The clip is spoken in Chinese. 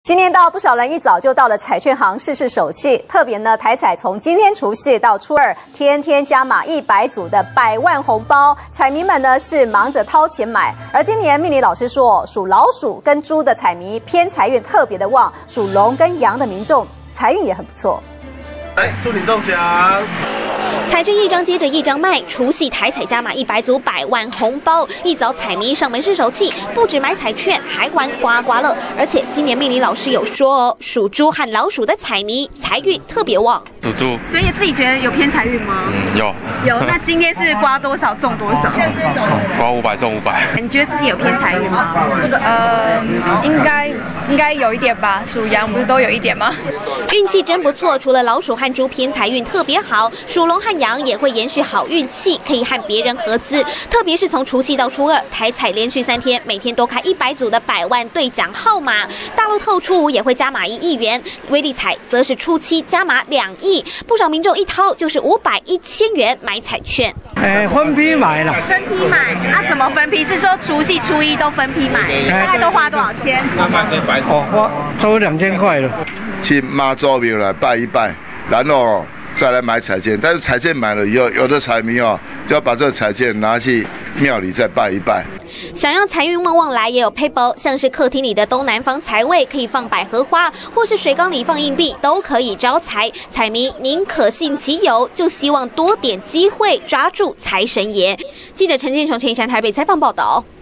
今年到不少人一早就到了彩券行试手气，特别呢，台彩从今天除夕到初二，天天加码100组的100万红包，彩迷们呢是忙着掏钱买。而今年命理老师说，属老鼠跟猪的彩迷偏财运特别的旺，属龙跟羊的民众财运也很不错。 祝你中奖！ 彩券一张接着一张卖，除夕台彩加码100组100万红包，一早彩迷上门试手气，不止买彩券，还玩刮刮乐。而且今年命理老师有说哦，属猪和老鼠的彩迷财运特别旺。 属猪， 所以自己觉得有偏财运吗？ 有。 那今天是刮多少中多少？ 刮500中500。 你觉得自己有偏财运吗？ 这个应该有一点吧，属羊不是都有一点吗？ 运气真不错，除了老鼠和猪偏财运特别好，属龙和羊也会延续好运气，可以和别人合资。特别是从除夕到初二，台彩连续3天，每天都开100组的100万兑奖号码。大乐透初5也会加码1亿元，威力彩则是初7加码2亿。不少民众一掏就是500、1000元买彩券。 分批买了。 分批买啊？怎么分批？是说除夕、初1都分批买？大概都花多少钱？ 花差不多2000块了。 去妈祖庙来拜一拜，然后再来买彩券。但是彩券买了以后，有的彩迷就要把这个彩券拿去庙里再拜一拜。 想要财运旺旺来，也有撇步，像是客厅里的东南方财位可以放百合花，或是水缸里放硬币，都可以招财。彩迷宁可信其有，就希望多点机会抓住财神爷。记者陈建雄、陈一山台北采访报道。